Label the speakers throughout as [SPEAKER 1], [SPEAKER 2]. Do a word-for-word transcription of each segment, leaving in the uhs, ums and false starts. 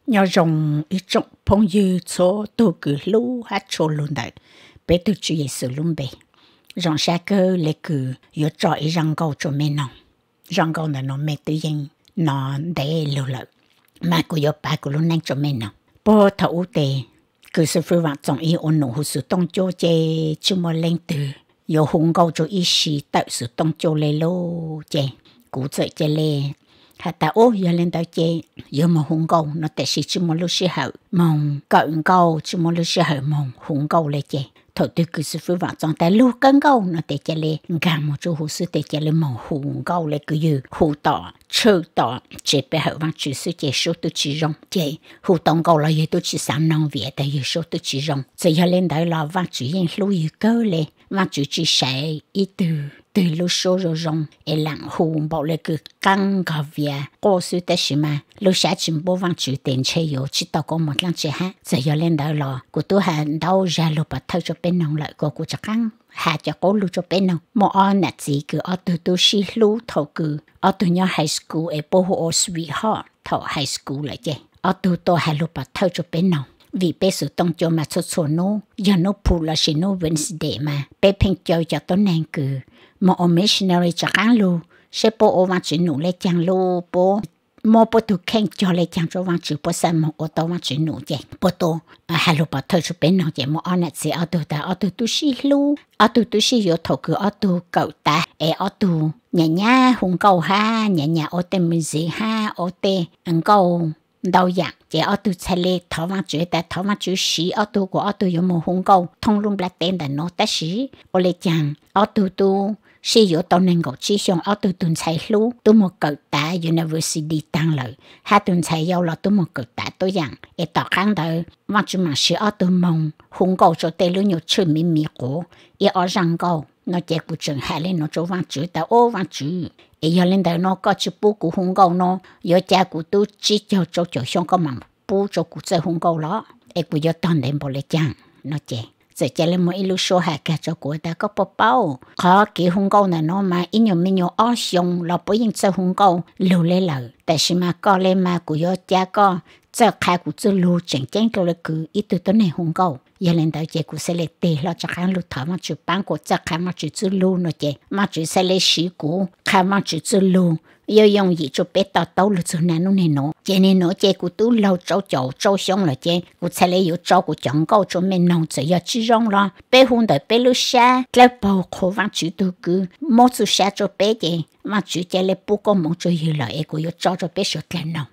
[SPEAKER 1] nhớ rồng ít trọng phong như số tôi cứ lú hát cho luôn đấy bé tôi chỉ là sự luôn bé rồng xa cơ lấy cứ yếu trọi răng câu cho mẹ nó răng câu là nó mẹ tự nhiên nó để lưu lợi mà cô yếu ba cô luôn năng cho mẹ nó bố thấu tề cứ sự phơi vặt trong ý ôn nụ sự tông cho chê chưa mà lên từ yếu hùng câu cho ý sĩ tạo sự tông cho lấy lô chê cú chạy chê lê hà ta ô giờ lên tao chê giờ mà hùng câu nó tại sự chưa mà lúc sẽ hậu mong cậu câu chưa mà lúc sẽ hậu mong hùng câu lấy chê thôi tôi cứ sự phơi vặt trong tay lúc cân câu nó tại chê lê gam một chỗ hồ sư tại chê lê mong hùng câu lấy cứ như hù tỏ chơi tỏ chế bé hậu vang chữ sư chế số tôi chỉ rong chế hù tông câu là gì tôi chỉ sáng nông việt tại gì số tôi chỉ rong giờ giờ lên đấy là vang chữ yên lưu gì cơ lê vang chữ chỉ sai ý từ từ lúc số rồi rong e lặng hù bảo lê cứ căng cả việt cô sư tại gì mà lúc sáng chim bố vang chữ tiền chơi yo chỉ tao có một lần chơi ha giờ giờ lên đấy là của tôi hàng đâu ra lúc bắt thâu cho bên nông lại của của chắc căng hà cho cô lưu cho bên nào mà ở nãy gì cứ ở từ từ xí lưu thầu cứ ở từ nhỏ high school ở bố hồ sweetheart thầu high school lại chứ ở từ tôi hà lưu bắt thâu cho bên nào vì bé sự tông cho mà số số nó giờ nó phụ là chỉ nó Wednesday mà bé phèn cho cho tôi nàng cứ mà ở missionary chắc ăn lưu sẽ bố ở văn chữ nụ lấy chăng lưu bố mô bố tụ khen cho lấy chăng cho văn chữ bố sao mà ở tàu văn chữ nụ chứ bố tụ hà lưu bắt thâu cho bên nào chứ mà ở nãy gì ở từ ta ở từ tu xí lưu ở từ tu xí vô thầu cứ ở từ cậu ta ở từ nhà nhà hùng cầu ha nhà nhà ở tên mình gì ha ở tên anh cầu đau dạng chỉ ở từ xe lê thảo văn chữ ta thảo văn chữ xí ở từ của ở từ有冇hùng cầu thông luôn là tên là nó ta xí ở lấy chăng ở từ tu xí vô tàu nên gọi chỉ xong ở từ tuần sai lú tu một cậu ta university tăng lợi hai tuần sai yêu là tu một cậu ta tôi dạng ở tàu kháng đời văn chữ mà xí ở từ mông hùng cầu cho tên luôn nhiều chữ mi mi cổ ở răng cầu nó chỉ của trường hai lên nó cho văn chữ ta ô văn chữ giờ lên đây nó có chữ bố của hùng cầu nó giờ cha của tôi chỉ cho cho cho xong có mầm bố cho của chơi hùng cầu đó em của giờ toàn đem bỏ lại chăng nó chè giờ cha lên mỗi lúc số hai cả cho của ta có bao bao khó kiểu hùng cầu này nó mà ít nhiều nhiều ở xong là bố yên chơi hùng cầu lưu lấy lời tại sao mà có lên mà của giờ cha có giờ khai của tôi lưu chỉnh chỉnh cho là cứ ít từ tuần này hùng cầu giờ lên đây chị cũng sẽ lấy tiền lo cho khán lúc thở mà chịu bán của chắc khán mà chịu chịu lưu nó chị mà chịu sẽ lấy xí của khán mà chịu chịu lưu yêu dùng gì cho bé tao tao lúc xưa này nó này nó chị này nó chị của tôi lâu trâu trâu trâu xong là chị cũng sẽ lấy yêu trâu của chọn câu cho mình nông chỉ giờ chỉ rong lo bé hôn đời bé lúc xa lấy bao khổ vang chịu tôi cứ mỗi số xa cho bé chị mà chịu chị lấy bố con muốn cho yêu lợi của yêu trâu cho bé sốt lên nông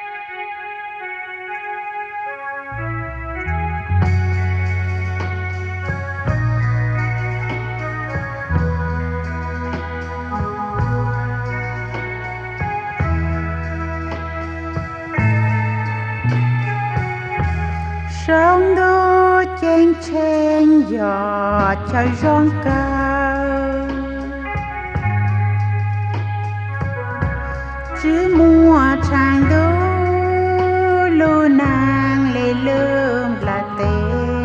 [SPEAKER 2] sông đô chen chen gió trời rong cao chỉ mua trang đô lô nàng lê lơm là tê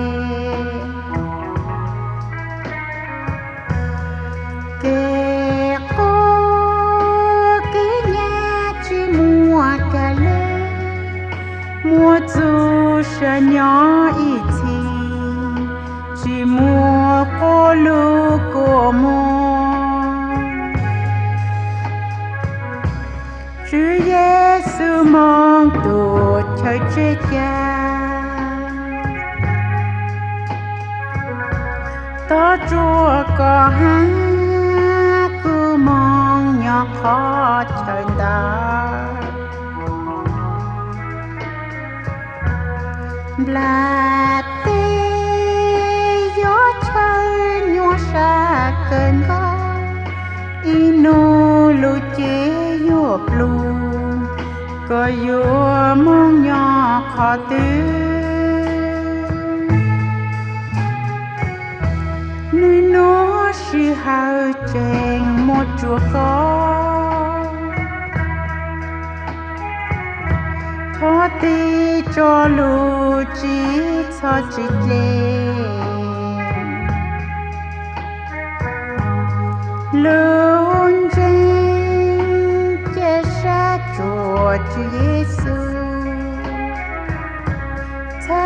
[SPEAKER 2] kẻ cô cái nhà chỉ mua cả lê mua dù sẽ nhỏ ít thì chỉ mua cô lu cô mô Chúa Giêsu mong tổ chơi chết cha tó chúa có hát cứ mong nhỏ khó trời ta là tê gió chơi nhua xa cơn gió inu lu chế yuộc lu có yuộc mong nhỏ khó tư nơi nó si hao chèn một chùa có khó tê cho lu chỉ cho chỉ lệ luôn trên che sát chùa Chúa Giêsu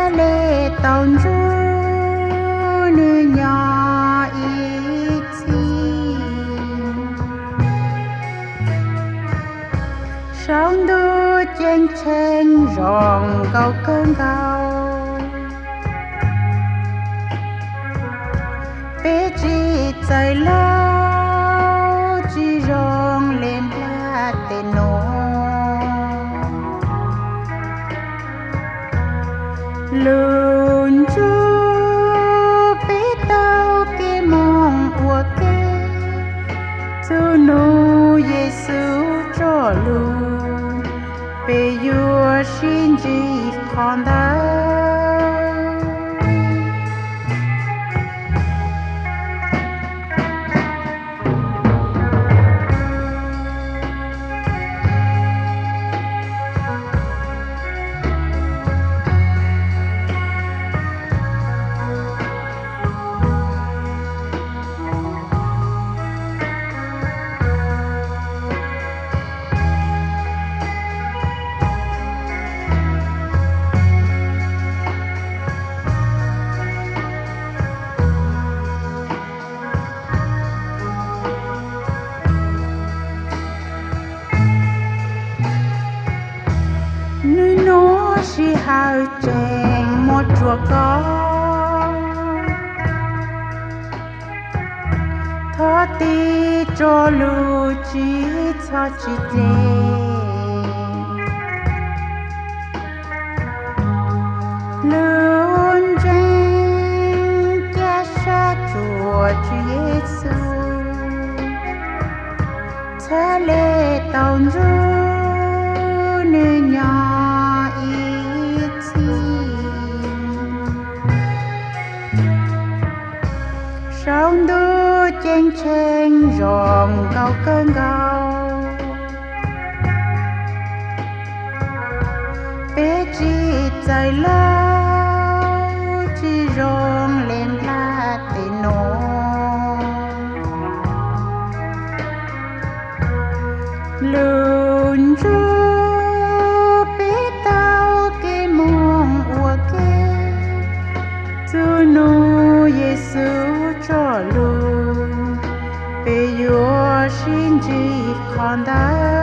[SPEAKER 2] thế lệ tông du nữ nhỏ ít chi sống đu chen chen rong gạo cơn gạo bé chỉ chạy lâu chỉ rong lên la tên nô luôn chú bé tao kia mong ua kê chú nu Giêsu cho luôn bé yua xin gì con đau nơi nó chỉ hai chèn một chùa con thọ ti cho lu chỉ cho chỉ dê luôn trên kia sa chùa Chúa Giêsu thế lệ tông du nữ nhỏ ít chi sống đu chen chen rong gạo cơn gạo bé chỉ chạy lâu chỉ rong lên la tên nô luôn chú chú nu Giêsu cho luôn bé yua xin gì con đau